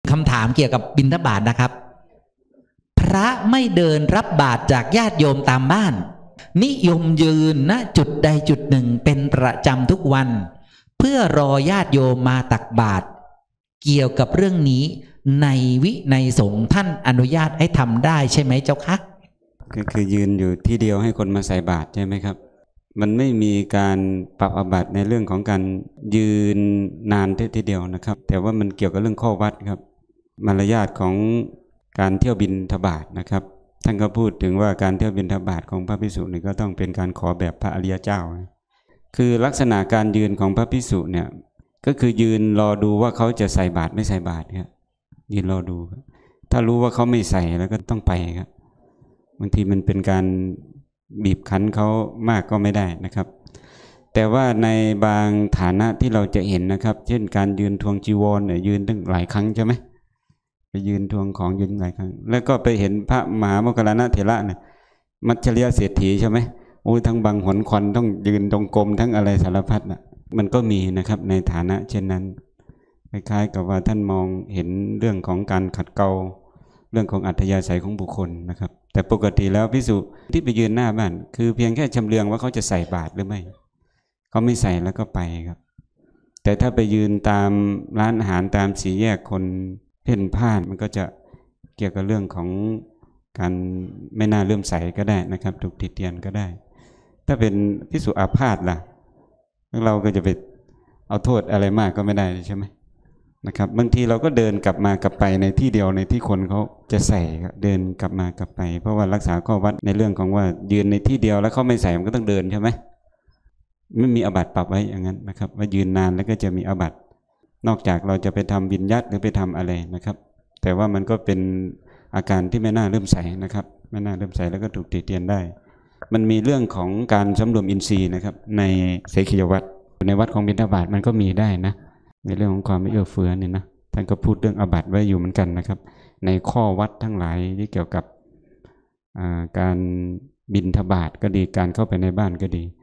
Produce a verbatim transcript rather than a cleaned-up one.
คำถามเกี่ยวกับบิณฑบาตนะครับพระไม่เดินรับบาตรจากญาติโยมตามบ้านนิยมยืนณจุดใดจุดหนึ่งเป็นประจำทุกวันเพื่อรอญาติโยมมาตักบาตรเกี่ยวกับเรื่องนี้ในวินัยสงฆ์ท่านอนุญาตให้ทำได้ใช่ไหมเจ้าคะคือคือยืนอยู่ที่เดียวให้คนมาใส่บาตรใช่ไหมครับมันไม่มีการปรับอาบัติในเรื่องของการยืนนานทีเดียวนะครับแต่ว่ามันเกี่ยวกับเรื่องข้อวัดครับมารยาทของการเที่ยวบิณฑบาตนะครับท่านก็พูดถึงว่าการเที่ยวบิณฑบาตของพระภิกษุนี่ก็ต้องเป็นการขอแบบพระอริยเจ้าคือลักษณะการยืนของพระภิกษุเนี่ยก็คือยืนรอดูว่าเขาจะใส่บาตรไม่ใส่บาตรครับยืนรอดูถ้ารู้ว่าเขาไม่ใส่แล้วก็ต้องไปครับบางทีมันเป็นการบีบคั้นเขามากก็ไม่ได้นะครับแต่ว่าในบางฐานะที่เราจะเห็นนะครับเช่นการยืนทวงจีวรเนี่ยยืนตั้งหลายครั้งใช่ไหมไปยืนทวงของยืนหลายครั้งแล้วก็ไปเห็นพระมหาโมคคัลลานะเถระเนี่ยมัจฉริยเศรษฐีใช่ไหมโอ้ยทั้งบังหนควันต้องยืนตรงกรมทั้งอะไรสารพัดนะมันก็มีนะครับในฐานะเช่นนั้นคล้ายๆกับว่าท่านมองเห็นเรื่องของการขัดเกลาเรื่องของอัธยาศัยของบุคคลนะครับแต่ปกติแล้วภิกษุที่ไปยืนหน้าบ้านคือเพียงแค่ชำเลืองว่าเขาจะใส่บาตรหรือไม่เขาไม่ใส่แล้วก็ไปครับแต่ถ้าไปยืนตามร้านอาหารตามสี่แยกคนเพ่นพ่านมันก็จะเกี่ยวกับเรื่องของการไม่น่าเลื่อมใสก็ได้นะครับถูกติเตียนก็ได้ถ้าเป็นภิกษุอาพาธล่ะเราก็จะไปเอาโทษอะไรมากก็ไม่ได้ใช่ไหมนะครับบางทีเราก็เดินกลับมากลับไปในที่เดียวในที่คนเขาจะใส่เดินกลับมากลับไปเพราะว่ารักษาข้อวัดในเรื่องของว่ายืนในที่เดียวแล้วเขาไม่ใส่มันก็ต้องเดินใช่ไหมไม่มีอาบัติปรับไว้อย่างนั้นนะครับว่ายืนนานแล้วก็จะมีอาบัตินอกจากเราจะไปทำบิณญัติหรือไปทำอะไรนะครับแต่ว่ามันก็เป็นอาการที่ไม่น่าเริ่มใส่นะครับไม่น่าเริ่มใส่แล้วก็ถูกติเตียนได้มันมีเรื่องของการสำรวมอินทรีย์นะครับในเสขียวัตรในวัดของบิณฑบาตมันก็มีได้นะในเรื่องของความไม่เอื้อเฟื้อเนี่ยนะท่านก็พูดเรื่องอาบัติไว้อยู่เหมือนกันนะครับในข้อวัดทั้งหลายที่เกี่ยวกับการบิณฑบาตก็ดีการเข้าไปในบ้านก็ดี